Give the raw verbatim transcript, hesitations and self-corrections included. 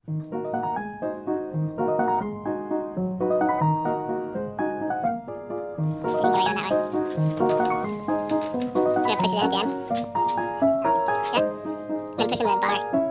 Going on that way. I'm gonna push it in again. Yep. I'm gonna push him in the bar.